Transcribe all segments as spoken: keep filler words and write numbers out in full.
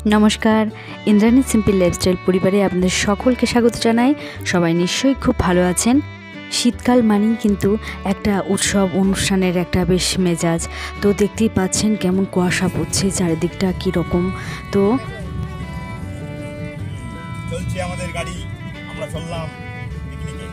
নমস্কার, Indrani simple lifestyle পরিবারে আপনাদের সকলকে স্বাগত জানাই। সবাই নিশ্চয়ই খুব ভালো আছেন। শীতকাল মানেই কিন্তু একটা উৎসব অনুষ্ঠানের একটা বেশ মেজাজ। তো দেখতেই পাচ্ছেন কেমন কুয়াশা পড়ছে, চারিদিকটা কীরকম। তো চলছে আমাদের গাড়ি, আমরা চললাম পিকনিকে।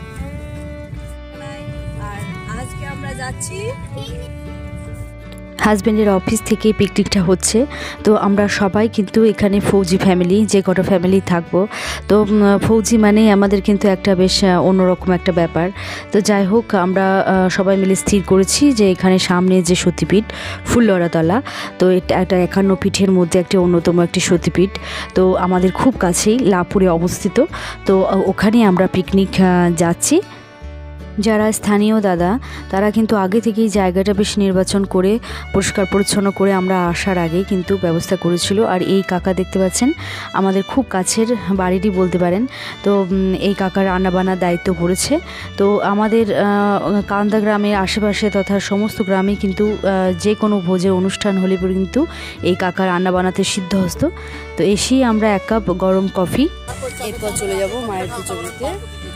আর আজকে আমরা যাচ্ছি হাজব্যান্ডের অফিস থেকে পিকনিকটা হচ্ছে। তো আমরা সবাই কিন্তু এখানে ফৌজি ফ্যামিলি, যে কটা ফ্যামিলি থাকবো। তো ফৌজি মানেই আমাদের কিন্তু একটা বেশ অন্যরকম একটা ব্যাপার। তো যাই হোক, আমরা সবাই মিলে স্থির করেছি যে এখানে সামনে যে সতীপীঠ ফুললরাতলা, তো এটা একটা একান্ন পীঠের মধ্যে একটি অন্যতম একটি সতীপীঠ। তো আমাদের খুব কাছেই লাভপুরে অবস্থিত। তো ওখানে আমরা পিকনিক যাচ্ছি। যারা স্থানীয় দাদা তারা কিন্তু আগে থেকেই জায়গাটা বেশ নির্বাচন করে পরিষ্কার পরিচ্ছন্ন করে আমরা আসার আগে কিন্তু ব্যবস্থা করেছিল। আর এই কাকা দেখতে পাচ্ছেন আমাদের খুব কাছের বাড়িরই বলতে পারেন। তো এই কাকার রান্নাবান্নার দায়িত্ব পড়েছে। তো আমাদের কান্দা গ্রামের আশেপাশে তথা সমস্ত গ্রামে কিন্তু যে কোনো ভোজের অনুষ্ঠান হলে পরে কিন্তু এই কাকার রান্না বানাতে সিদ্ধহস্ত। তো এসেই আমরা এক কাপ গরম কফি, এরপর চলে যাব মায়ের পুজো দিতে।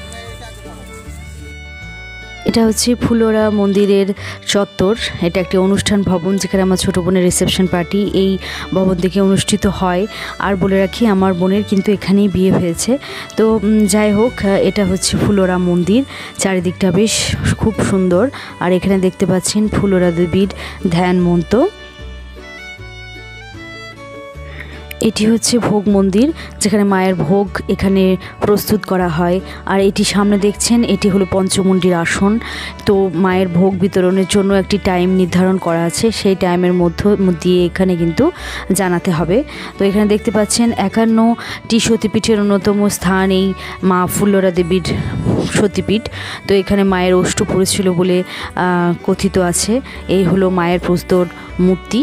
এটা হচ্ছে ফুলরা মন্দিরের চত্বর। এটা একটি অনুষ্ঠান ভবন, যেখানে আমার ছোটো বোনের রিসেপশন পার্টি এই ভবন থেকে অনুষ্ঠিত হয়। আর বলে রাখি, আমার বোনের কিন্তু এখানেই বিয়ে হয়েছে। তো যাই হোক, এটা হচ্ছে ফুলরা মন্দির। চারিদিকটা বেশ খুব সুন্দর। আর এখানে দেখতে পাচ্ছেন ফুলরা দেবীর ধ্যান মন্ত্র। এটি হচ্ছে ভোগ মন্দির, যেখানে মায়ের ভোগ এখানে প্রস্তুত করা হয়। আর এটি সামনে দেখছেন, এটি হলো পঞ্চমুণ্ডির আসন। তো মায়ের ভোগ বিতরণের জন্য একটি টাইম নির্ধারণ করা আছে, সেই টাইমের মধ্যে দিয়ে এখানে কিন্তু জানাতে হবে। তো এখানে দেখতে পাচ্ছেন একান্নটি সতীপীঠের অন্যতম স্থান এই মা ফুলরা দেবীর সতীপীঠ। তো এখানে মায়ের ওষ্ঠ পড়েছিল বলে কথিত আছে। এই হলো মায়ের প্রস্তর মূর্তি।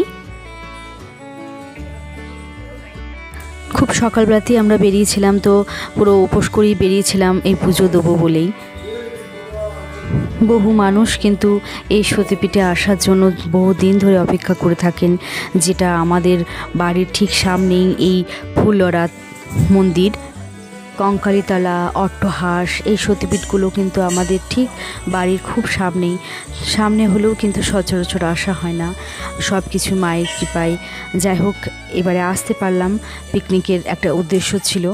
খুব সকালবেলাতেই আমরা বেরিয়েছিলাম, তো পুরো উপোস করেই বেরিয়েছিলাম এই পুজো দেবো বলেই। বহু মানুষ কিন্তু এই সতীপীঠে আসার জন্য বহু দিন ধরে অপেক্ষা করে থাকেন, যেটা আমাদের বাড়ির ঠিক সামনেই এই ফুলরা মন্দির। কঙ্কালীতলা, অট্টহাস, এই সতীপীঠগুলো কিন্তু আমাদের ঠিক বাড়ির খুব সামনেই। সামনে হলেও কিন্তু সচরাচর আসা হয় না, সব কিছু মায়ের কৃপায়। যাই হোক, এবারে আসতে পারলাম, পিকনিকের একটা উদ্দেশ্য ছিল।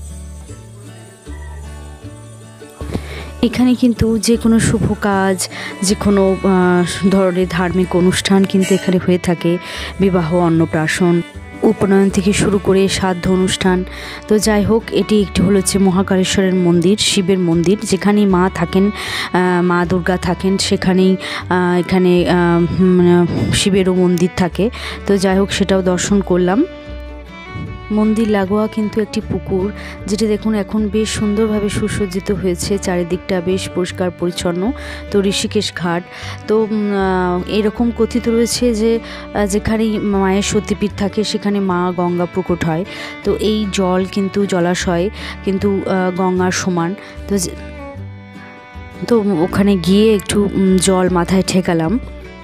এখানে কিন্তু যে কোনো শুভ কাজ, যে কোনো ধরনের ধার্মিক অনুষ্ঠান কিন্তু এখানে হয়ে থাকে। বিবাহ, অন্নপ্রাশন, উপনয়ন থেকে শুরু করে শ্রাদ্ধ অনুষ্ঠান। তো যাই হোক, এটি একটি হলো হচ্ছে মহাকালেশ্বরের মন্দির, শিবের মন্দির, যেখানেই মা থাকেন, মা দুর্গা থাকেন, সেখানেই এখানে শিবেরও মন্দির থাকে। তো যাই হোক, সেটাও দর্শন করলাম। মন্দির লাগোয়া কিন্তু একটি পুকুর, যেটি দেখুন এখন বেশ সুন্দরভাবে সুসজ্জিত হয়েছে। চারিদিকটা বেশ পরিষ্কার পরিচ্ছন্ন। তো ঋষিকেশ ঘাট। তো এরকম কথিত রয়েছে যে যেখানেই মায়ের সতীপীঠ থাকে সেখানে মা গঙ্গা প্রকট হয়। তো এই জল কিন্তু জলাশয় কিন্তু গঙ্গার সমান। তো তো ওখানে গিয়ে একটু জল মাথায় ঠেকালাম।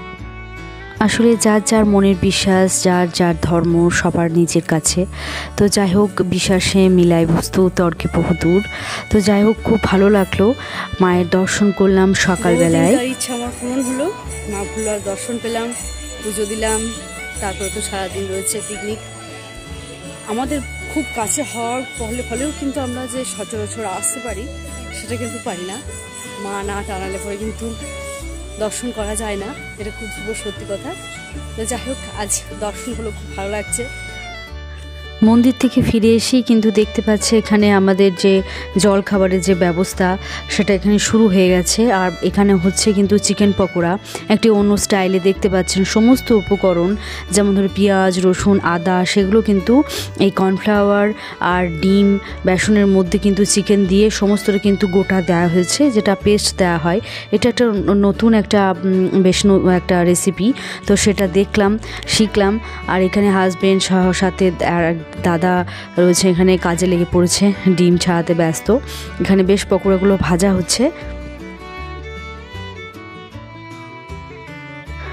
আসলে যার যার মনের বিশ্বাস, যার যার ধর্ম সবার নিজের কাছে। তো যাই হোক, বিশ্বাসে মিলাই বস্তু, তর্কে বহুদূর। তো যাই হোক, খুব ভালো লাগলো। মায়ের দর্শন করলাম সকালবেলায়। ইচ্ছা আমার পূরণ হলো, মা ফুলরার দর্শন পেলাম, পুজো দিলাম। তারপরে তো সারাদিন রয়েছে পিকনিক। আমাদের খুব কাছে হওয়ার ফলে ফলেও কিন্তু আমরা যে সচরাচর আসতে পারি সেটা কিন্তু পারি না। মা না টানালে পরে কিন্তু দর্শন করা যায় না, এটা খুব সত্যি কথা। তো যাই হোক, আজ দর্শন হলো, খুব ভালো লাগছে। মন্দির থেকে ফিরে এসেই কিন্তু দেখতে পাচ্ছে এখানে আমাদের যে জল খাবারের যে ব্যবস্থা, সেটা এখানে শুরু হয়ে গেছে। আর এখানে হচ্ছে কিন্তু চিকেন পকোড়া, একটি অন্য স্টাইলে দেখতে পাচ্ছেন। সমস্ত উপকরণ যেমন ধরো পেঁয়াজ, রসুন, আদা, সেগুলো কিন্তু এই কর্নফ্লাওয়ার আর ডিম, বেসনের মধ্যে কিন্তু চিকেন দিয়ে সমস্তটা কিন্তু গোটা দেওয়া হয়েছে, যেটা পেস্ট দেওয়া হয়। এটা একটা নতুন একটা বেশ একটা রেসিপি। তো সেটা দেখলাম, শিখলাম। আর এখানে হাজব্যান্ড সহ সাথে আর দাদা রয়েছে, এখানে কাজে লেগে পড়েছে, ডিম ছাড়াতে ব্যস্ত। এখানে বেশ পকোড়াগুলো ভাজা হচ্ছে।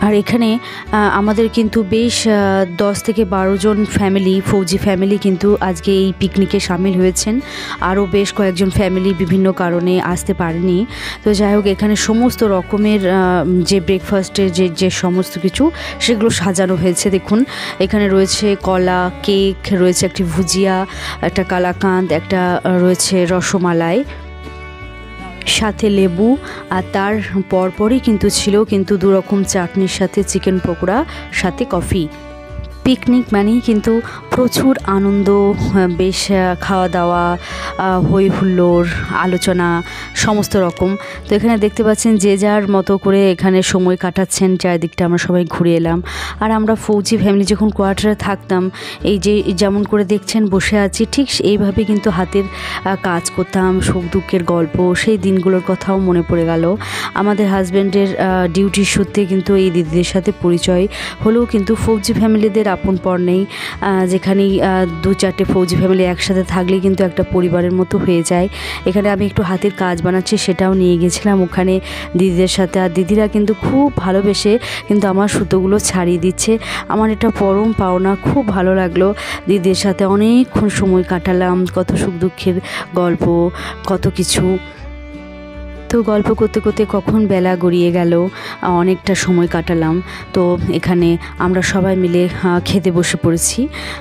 আর এখানে আমাদের কিন্তু বেশ দশ থেকে বারো জন ফ্যামিলি, ফৌজি ফ্যামিলি কিন্তু আজকে এই পিকনিকে সামিল হয়েছেন। আরও বেশ কয়েকজন ফ্যামিলি বিভিন্ন কারণে আসতে পারেনি। তো যাই হোক, এখানে সমস্ত রকমের যে ব্রেকফাস্টের যে যে সমস্ত কিছু সেগুলো সাজানো হয়েছে। দেখুন, এখানে রয়েছে কলা, কেক, রয়েছে একটি ভুজিয়া, একটা কালাকাঁদ, একটা রয়েছে রসমালাই, সাথে লেবু, আর তার পরপরই কিন্তু ছিল কিন্তু দু রকম চাটনির সাথে চিকেন পকোড়া, সাথে কফি। পিকনিক মানেই কিন্তু প্রচুর আনন্দ, বেশ খাওয়া দাওয়া, হই হুল্লোড়, আলোচনা সমস্ত রকম। তো এখানে দেখতে পাচ্ছেন যে যার মতো করে এখানে সময় কাটাচ্ছেন। চারিদিকটা আমরা সবাই ঘুরে এলাম। আর আমরা ফৌজি ফ্যামিলি যখন কোয়ার্টারে থাকতাম, এই যে যেমন করে দেখছেন বসে আছি, ঠিক এইভাবে কিন্তু হাতের কাজ করতাম, সুখ দুঃখের গল্প, সেই দিনগুলোর কথাও মনে পড়ে গেল। আমাদের হাজব্যান্ডের ডিউটির সূত্রে কিন্তু এই দিদিদের সাথে পরিচয় হলেও কিন্তু ফৌজি ফ্যামিলিদের আপন পর নেই। যেখানেই দু চারটে ফৌজি ফ্যামিলি একসাথে থাকলে কিন্তু একটা পরিবারের মতো হয়ে যায়। এখানে আমি একটু হাতের কাজ বানাচ্ছি, সেটাও নিয়ে গেছিলাম ওখানে দিদিদের সাথে। আর দিদিরা কিন্তু খুব ভালোবেসে কিন্তু আমার সুতোগুলো ছাড়িয়ে দিচ্ছে। আমার এটা পরম পাওনা, খুব ভালো লাগলো। দিদিদের সাথে অনেকক্ষণ সময় কাটালাম, কত সুখ দুঃখের গল্প, কত কিছু। তো গল্প করতে করতে কখন বেলা গড়িয়ে গেল, অনেকটা সময় কাটালাম। তো এখানে আমরা সবাই মিলে খেতে বসে পড়েছি।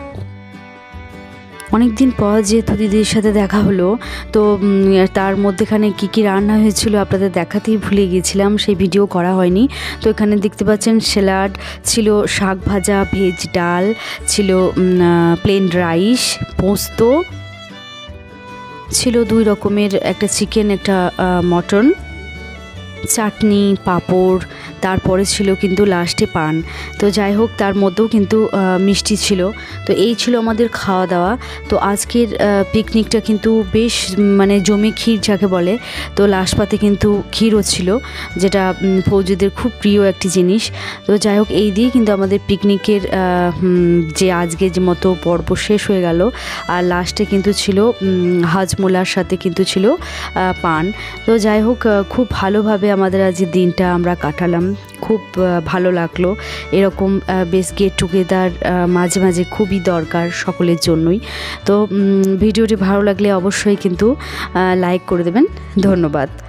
অনেক দিন পর যেহেতু দিদির সাথে দেখা হলো, তো তার মধ্যেখানে কী কী রান্না হয়েছিল আপনাদের দেখাতেই ভুলে গিয়েছিলাম, সেই ভিডিও করা হয়নি। তো এখানে দেখতে পাচ্ছেন স্যালাড ছিল, শাক ভাজা, ভেজ ডাল ছিল, প্লেন রাইস, পোস্ত ছিল, দুই রকমের, একটা চিকেন, একটা মটন, চাটনি, পাঁপড়, তারপরে ছিল কিন্তু লাস্টে পান। তো যাই হোক, তার মধ্যেও কিন্তু মিষ্টি ছিল। তো এই ছিল আমাদের খাওয়া দাওয়া। তো আজকের পিকনিকটা কিন্তু বেশ মানে জমে ক্ষীর যাকে বলে। তো লাস্ট পাতে কিন্তু ক্ষীরও ছিল, যেটা ফৌজিদের খুব প্রিয় একটি জিনিস। তো যাই হোক, এই দিয়ে কিন্তু আমাদের পিকনিকের যে আজকে যে মতো পর্ব শেষ হয়ে গেল। আর লাস্টে কিন্তু ছিল হাজমোলার সাথে কিন্তু ছিল পান। তো যাই হোক, খুব ভালোভাবে আমাদের আজ দিনটা আমরা কাটালাম, খুব ভালো লাগলো। এরকম বেশ গেট টুগেদার মাঝে মাঝে খুবই দরকার সকলের জন্যই। তো ভিডিওটি ভালো লাগলে অবশ্যই কিন্তু লাইক করে দেবেন। ধন্যবাদ।